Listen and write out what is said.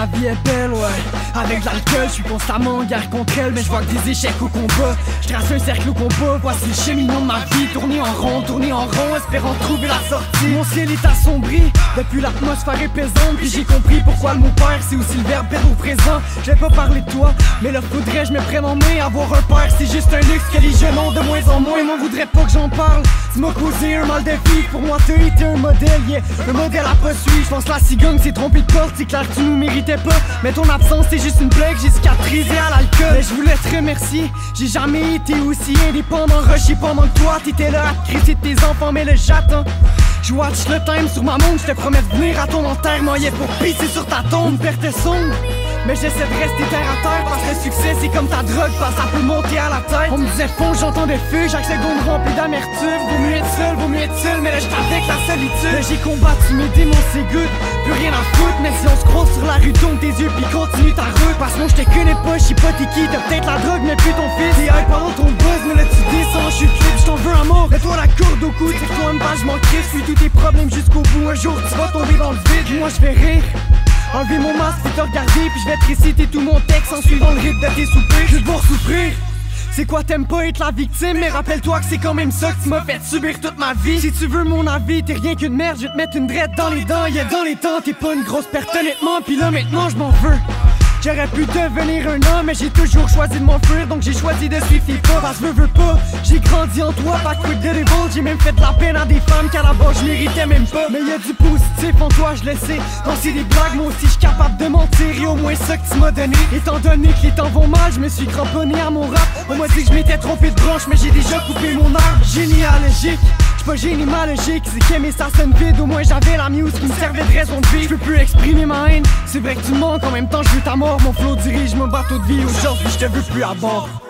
vie est belle, ouais. Avec de l'alcool, je suis constamment en guerre contre elle. Mais je vois que des échecs au combat. Je trace un cercle au combat. Voici le cheminement de ma vie. Tourner en rond, espérant trouver la sortie. Mon ciel est assombri, depuis l'atmosphère est pesante. Puis j'ai compris pourquoi le mot père, c'est aussi le verbe être au présent. Je vais pas parler de toi, mais là faudrait je me prenne en main. Avoir un père, c'est juste un luxe que les jeunes ont de moins en moins. M'en voudrais pas que j'en parle. Tu m'as causé un mal de vie. Pour moi t'as été un modèle, yeah. Un modèle à pas suivre. Je pense la cigogne s'est trompée de porte. C'est clair que tu nous méritais pas, mais ton absence c'est juste une blague. J'ai cicatrisé à l'alcool. Mais je voulais te remercier. J'ai jamais été aussi indépendant. Rushé pendant que toi t'étais là à crisser de tes enfants. Mais le j'attends. Je watch le time sur ma montre. Je te promets de venir à ton enterrement. Yeah, pour pisser sur ta tombe. Une perte sombre, mais j'essaie de rester terre à terre. Parce que le succès c'est comme ta drogue, parce que ça peut monter à la tête. On me disait fonce, j'entendais feu. Chaque seconde remplie d'amertume. Vaut mieux être seul, mais là j'étais avec la solitude. Là j'ai combattu mes démons, c'est good. Plus rien à foutre, mais si on se croise sur la rue, tourne tes yeux puis continue ta route. Parce que moi je te connais pas, je sais pas t'es qui. T'as peut-être la drogue mais plus ton fils. T'es hype pendant ton buzz, mais là tu descends. Je suis clip, j't'en veux à mort. Mets-toi la corde au cou, c'est que toi me bats, j'm'en crisse. Suis tous tes problèmes jusqu'au bout. Un jour tu vas tomber dans le vide. Moi je vais rire, enlever mon masque et te regarder. Puis je vais te réciter tout mon texte en suivant le rythme de tes soupirs. Je vais devoir souffrir. C'est quoi t'aimes pas être la victime, mais rappelle-toi que c'est quand même ça que tu m'as fait subir toute ma vie. Si tu veux mon avis, t'es rien qu'une merde, je vais te mettre une drette dans les dents. Yeah, dans les temps, t'es pas une grosse perte honnêtement, pis là maintenant je m'en veux. J'aurais pu devenir un homme, mais j'ai toujours choisi de m'enfuir. Donc j'ai choisi de suivre tes pas, parce que veux pas. J'ai grandi en toi, pas quick de révolte. J'ai même fait de la peine à des femmes qu'à la base je méritais même pas. Mais y'a du positif en toi, je le sais. Quand c'est des blagues, moi aussi j'suis capable de mentir. Et au moins ça que tu m'as donné. Étant donné que les temps vont mal, je me suis cramponné à mon rap. On m'a dit que je m'étais trompé de branche, mais j'ai déjà coupé mon arbre généalogique. Pas généalogique, c'est qu'aimer ça sonne vide. Au moins j'avais la muse qui me servait de raison de vie. Je peux plus exprimer ma haine, c'est vrai que tu me manques. En même temps je veux ta mort, mon flow dirige mon bateau de vie. Aujourd'hui je te veux plus à bord.